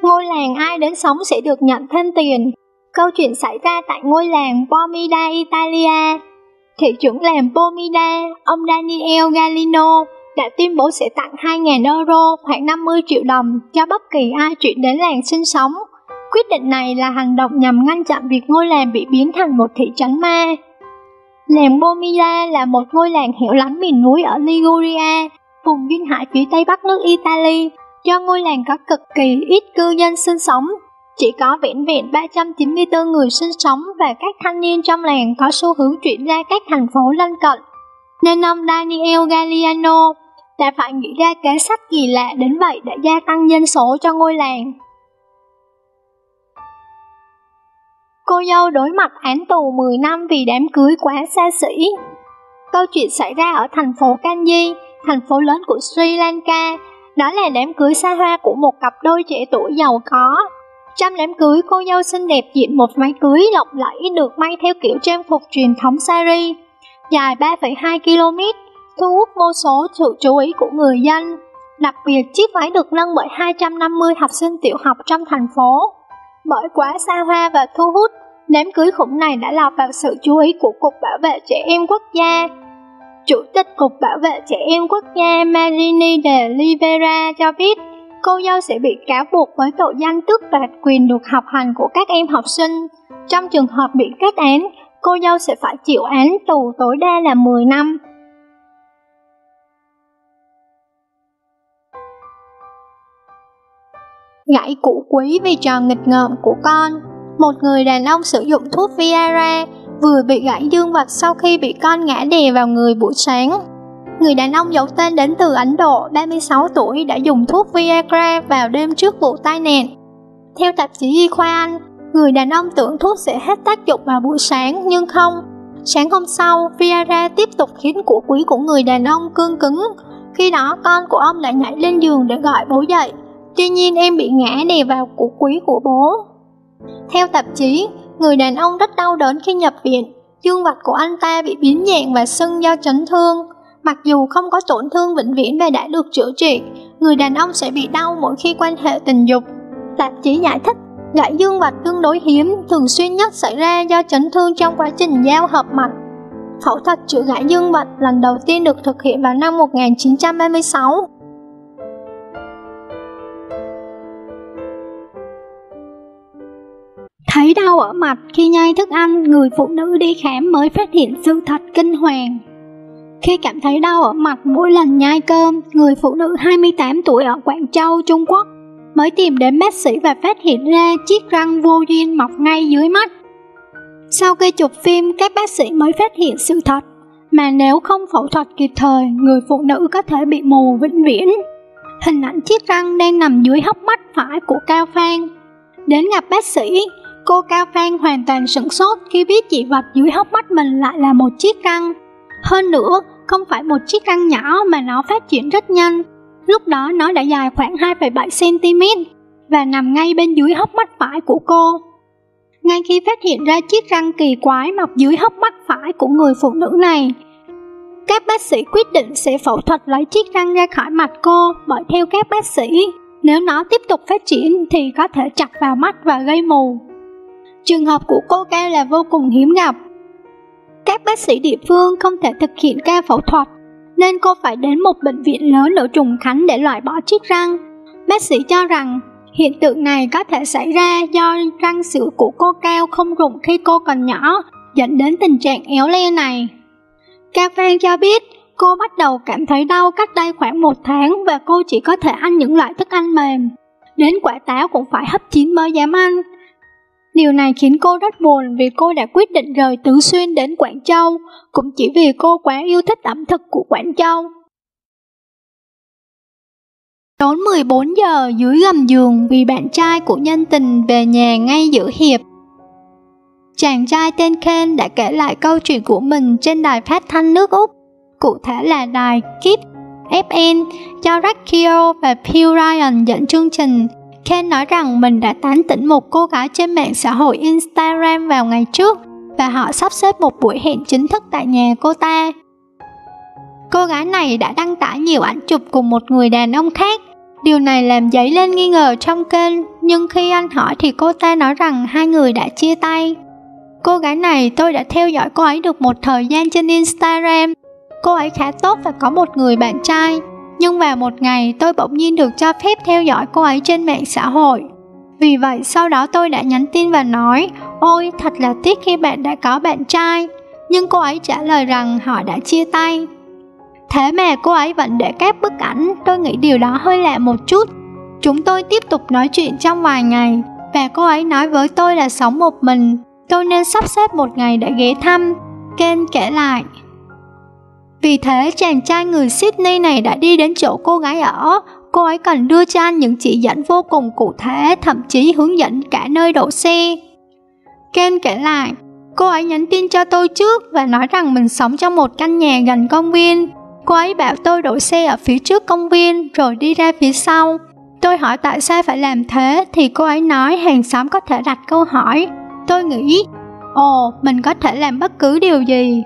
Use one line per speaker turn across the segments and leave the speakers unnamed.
ngôi làng ai đến sống sẽ được nhận thêm tiền. Câu chuyện xảy ra tại ngôi làng Pomida, Italia. Thị trưởng làng Pomida, ông Daniel Galino, đã tuyên bố sẽ tặng 2.000 euro, khoảng 50 triệu đồng, cho bất kỳ ai chuyển đến làng sinh sống. Quyết định này là hành động nhằm ngăn chặn việc ngôi làng bị biến thành một thị trấn ma. Làng Pomida là một ngôi làng hẻo lánh miền núi ở Liguria, vùng duyên hải phía tây bắc nước Italy. Do ngôi làng có cực kỳ ít cư dân sinh sống, chỉ có vẻn vẹn 394 người sinh sống, và các thanh niên trong làng có xu hướng chuyển ra các thành phố lân cận, nên ông Daniel Galliano đã phải nghĩ ra kế sách kỳ lạ đến vậy để gia tăng dân số cho ngôi làng. Cô dâu đối mặt án tù 10 năm vì đám cưới quá xa xỉ. Câu chuyện xảy ra ở thành phố Kanji, thành phố lớn của Sri Lanka. Đó là đám cưới xa hoa của một cặp đôi trẻ tuổi giàu có. Trong đám cưới, cô dâu xinh đẹp diện một váy cưới lộng lẫy được may theo kiểu trang phục truyền thống sari, dài 3,2 km, thu hút vô số sự chú ý của người dân. Đặc biệt, chiếc váy được nâng bởi 250 học sinh tiểu học trong thành phố. Bởi quá xa hoa và thu hút, đám cưới khủng này đã lọt vào sự chú ý của Cục Bảo vệ Trẻ Em Quốc gia. Chủ tịch Cục Bảo vệ Trẻ Em Quốc gia Marini de Rivera cho biết cô dâu sẽ bị cáo buộc với tội danh tước đoạt quyền được học hành của các em học sinh. Trong trường hợp bị kết án, cô dâu sẽ phải chịu án tù tối đa là 10 năm. Gãy củ quý vì trò nghịch ngợm của con. Một người đàn ông sử dụng thuốc Viagra vừa bị gãy dương vật sau khi bị con ngã đè vào người buổi sáng. Người đàn ông giấu tên đến từ Ấn Độ, 36 tuổi, đã dùng thuốc Viagra vào đêm trước vụ tai nạn. Theo tạp chí Y khoa Anh, người đàn ông tưởng thuốc sẽ hết tác dụng vào buổi sáng, nhưng không. Sáng hôm sau, Viagra tiếp tục khiến củ quý của người đàn ông cương cứng. Khi đó, con của ông đã nhảy lên giường để gọi bố dậy. Tuy nhiên, em bị ngã đè vào củ quý của bố. Theo tạp chí, người đàn ông rất đau đớn khi nhập viện. Dương vật của anh ta bị biến dạng và sưng do chấn thương. Mặc dù không có tổn thương vĩnh viễn và đã được chữa trị, người đàn ông sẽ bị đau mỗi khi quan hệ tình dục. Tạp chí giải thích, gãy dương vật tương đối hiếm, thường xuyên nhất xảy ra do chấn thương trong quá trình giao hợp mạch. Phẫu thuật chữa gãy dương vật lần đầu tiên được thực hiện vào năm 1936. Thấy đau ở mặt khi nhai thức ăn, người phụ nữ đi khám mới phát hiện sự thật kinh hoàng. Khi cảm thấy đau ở mặt mỗi lần nhai cơm, người phụ nữ 28 tuổi ở Quảng Châu, Trung Quốc mới tìm đến bác sĩ và phát hiện ra chiếc răng vô duyên mọc ngay dưới mắt. Sau khi chụp phim, các bác sĩ mới phát hiện sự thật, mà nếu không phẫu thuật kịp thời, người phụ nữ có thể bị mù vĩnh viễn. Hình ảnh chiếc răng đang nằm dưới hốc mắt phải của Cao Phan. Đến gặp bác sĩ, cô Cao Phan hoàn toàn sửng sốt khi biết dị vật dưới hốc mắt mình lại là một chiếc răng. Hơn nữa, không phải một chiếc răng nhỏ mà nó phát triển rất nhanh. Lúc đó nó đã dài khoảng 2,7cm và nằm ngay bên dưới hốc mắt phải của cô. Ngay khi phát hiện ra chiếc răng kỳ quái mọc dưới hốc mắt phải của người phụ nữ này, các bác sĩ quyết định sẽ phẫu thuật lấy chiếc răng ra khỏi mặt cô, bởi theo các bác sĩ, nếu nó tiếp tục phát triển thì có thể chặt vào mắt và gây mù. Trường hợp của cô Cao là vô cùng hiếm gặp. Các bác sĩ địa phương không thể thực hiện ca phẫu thuật, nên cô phải đến một bệnh viện lớn ở Trùng Khánh để loại bỏ chiếc răng. Bác sĩ cho rằng hiện tượng này có thể xảy ra do răng sữa của cô Cao không rụng khi cô còn nhỏ, dẫn đến tình trạng éo le này. Cao Phan cho biết cô bắt đầu cảm thấy đau cách đây khoảng 1 tháng và cô chỉ có thể ăn những loại thức ăn mềm. Đến quả táo cũng phải hấp chín mới dám ăn. Điều này khiến cô rất buồn vì cô đã quyết định rời Tứ Xuyên đến Quảng Châu, cũng chỉ vì cô quá yêu thích ẩm thực của Quảng Châu. Trốn 14 giờ dưới gầm giường vì bạn trai của nhân tình về nhà ngay giữa hiệp. Chàng trai tên Ken đã kể lại câu chuyện của mình trên đài phát thanh nước Úc, cụ thể là đài KIP FN do Rakio và Phil Ryan dẫn chương trình. Ken nói rằng mình đã tán tỉnh một cô gái trên mạng xã hội Instagram vào ngày trước và họ sắp xếp một buổi hẹn chính thức tại nhà cô ta. Cô gái này đã đăng tải nhiều ảnh chụp cùng một người đàn ông khác. Điều này làm dấy lên nghi ngờ trong Kane, nhưng khi anh hỏi thì cô ta nói rằng hai người đã chia tay. Cô gái này tôi đã theo dõi cô ấy được một thời gian trên Instagram. Cô ấy khá tốt và có một người bạn trai. Nhưng vào một ngày tôi bỗng nhiên được cho phép theo dõi cô ấy trên mạng xã hội. Vì vậy sau đó tôi đã nhắn tin và nói: "Ôi, thật là tiếc khi bạn đã có bạn trai." Nhưng cô ấy trả lời rằng họ đã chia tay. Thế mà cô ấy vẫn để các bức ảnh, tôi nghĩ điều đó hơi lạ một chút. Chúng tôi tiếp tục nói chuyện trong vài ngày, và cô ấy nói với tôi là sống một mình, tôi nên sắp xếp một ngày để ghé thăm, Kane kể lại. Vì thế chàng trai người Sydney này đã đi đến chỗ cô gái ở. Cô ấy còn đưa cho anh những chỉ dẫn vô cùng cụ thể, thậm chí hướng dẫn cả nơi đổ xe. Kane kể lại, cô ấy nhắn tin cho tôi trước và nói rằng mình sống trong một căn nhà gần công viên. Cô ấy bảo tôi đổ xe ở phía trước công viên rồi đi ra phía sau. Tôi hỏi tại sao phải làm thế thì cô ấy nói hàng xóm có thể đặt câu hỏi. Tôi nghĩ, mình có thể làm bất cứ điều gì.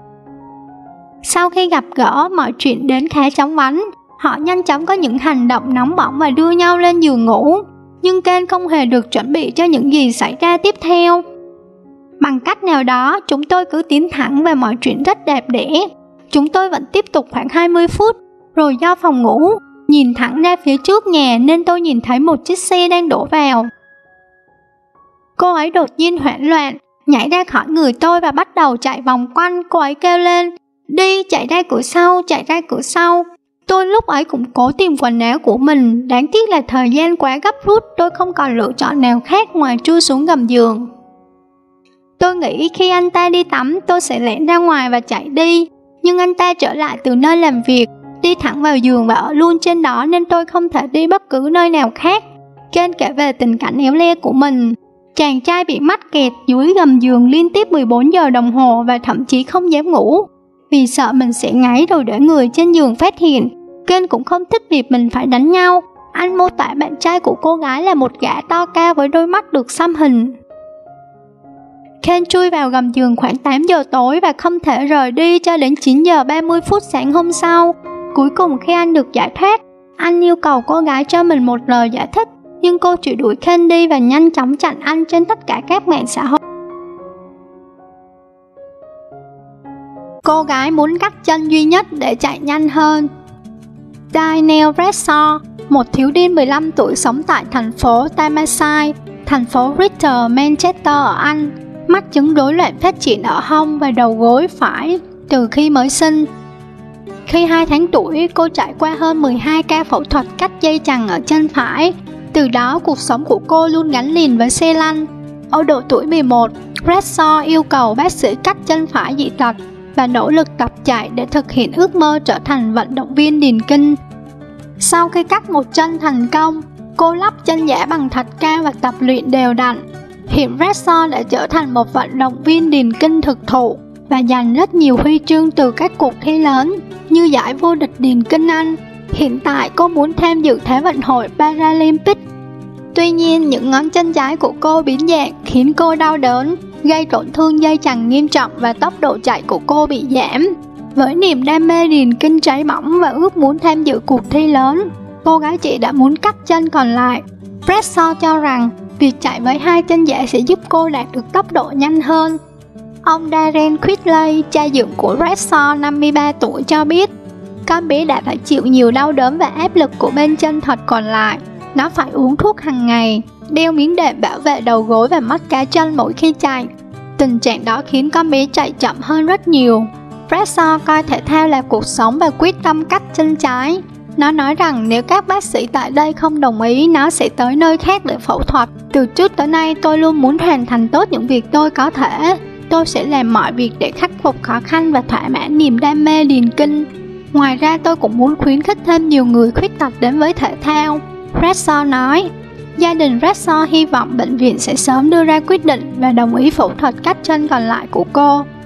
Sau khi gặp gỡ, mọi chuyện đến khá chóng vánh. Họ nhanh chóng có những hành động nóng bỏng và đưa nhau lên giường ngủ. Nhưng Kane không hề được chuẩn bị cho những gì xảy ra tiếp theo. Bằng cách nào đó, chúng tôi cứ tiến thẳng và mọi chuyện rất đẹp đẽ. Chúng tôi vẫn tiếp tục khoảng 20 phút, rồi do phòng ngủ nhìn thẳng ra phía trước nhà nên tôi nhìn thấy một chiếc xe đang đổ vào. Cô ấy đột nhiên hoảng loạn, nhảy ra khỏi người tôi và bắt đầu chạy vòng quanh. Cô ấy kêu lên, đi, chạy ra cửa sau, chạy ra cửa sau. Tôi lúc ấy cũng cố tìm quần áo của mình, đáng tiếc là thời gian quá gấp rút, tôi không còn lựa chọn nào khác ngoài chui xuống gầm giường. Tôi nghĩ khi anh ta đi tắm tôi sẽ lẻn ra ngoài và chạy đi, nhưng anh ta trở lại từ nơi làm việc, đi thẳng vào giường và ở luôn trên đó nên tôi không thể đi bất cứ nơi nào khác. Kane kể về tình cảnh éo le của mình. Chàng trai bị mắc kẹt dưới gầm giường liên tiếp 14 giờ đồng hồ và thậm chí không dám ngủ, vì sợ mình sẽ ngáy rồi để người trên giường phát hiện. Kane cũng không thích việc mình phải đánh nhau. Anh mô tả bạn trai của cô gái là một gã to cao với đôi mắt được xăm hình. Kane chui vào gầm giường khoảng 8 giờ tối và không thể rời đi cho đến 9 giờ 30 phút sáng hôm sau. Cuối cùng khi anh được giải thoát, anh yêu cầu cô gái cho mình một lời giải thích, nhưng cô chỉ đuổi Kane đi và nhanh chóng chặn anh trên tất cả các mạng xã hội. Cô gái muốn cắt chân duy nhất để chạy nhanh hơn. Daniel Bradshaw, một thiếu niên 15 tuổi sống tại thành phố Tameside, thành phố Greater Manchester ở Anh, mắc chứng rối loạn phát triển ở hông và đầu gối phải từ khi mới sinh. Khi 2 tháng tuổi, cô trải qua hơn 12 ca phẫu thuật cắt dây chằng ở chân phải. Từ đó, cuộc sống của cô luôn gắn liền với xe lăn. Ở độ tuổi 11, Bradshaw yêu cầu bác sĩ cắt chân phải dị tật và nỗ lực tập chạy để thực hiện ước mơ trở thành vận động viên điền kinh. Sau khi cắt một chân thành công, cô lắp chân giả bằng thạch cao và tập luyện đều đặn. Hiện Bradshaw đã trở thành một vận động viên điền kinh thực thụ và giành rất nhiều huy chương từ các cuộc thi lớn như giải vô địch điền kinh Anh. Hiện tại cô muốn tham dự Thế vận hội Paralympic. Tuy nhiên, những ngón chân trái của cô biến dạng khiến cô đau đớn, gây tổn thương dây chằng nghiêm trọng và tốc độ chạy của cô bị giảm. Với niềm đam mê điền kinh cháy bỏng và ước muốn tham dự cuộc thi lớn, cô gái chị đã muốn cắt chân còn lại. Bradshaw cho rằng việc chạy với 2 chân giả sẽ giúp cô đạt được tốc độ nhanh hơn. Ông Darren Quigley, cha dưỡng của Bradshaw 53 tuổi cho biết, con bé đã phải chịu nhiều đau đớn và áp lực của bên chân thật còn lại. Nó phải uống thuốc hàng ngày, đeo miếng đệm bảo vệ đầu gối và mắt cá chân mỗi khi chạy. Tình trạng đó khiến con bé chạy chậm hơn rất nhiều. Bradshaw coi thể thao là cuộc sống và quyết tâm cắt chân trái. Nó nói rằng nếu các bác sĩ tại đây không đồng ý, nó sẽ tới nơi khác để phẫu thuật. Từ trước tới nay tôi luôn muốn hoàn thành tốt những việc tôi có thể. Tôi sẽ làm mọi việc để khắc phục khó khăn và thỏa mãn niềm đam mê điền kinh. Ngoài ra tôi cũng muốn khuyến khích thêm nhiều người khuyết tật đến với thể thao, Bradshaw nói. Gia đình Bradshaw hy vọng bệnh viện sẽ sớm đưa ra quyết định và đồng ý phẫu thuật cắt chân còn lại của cô.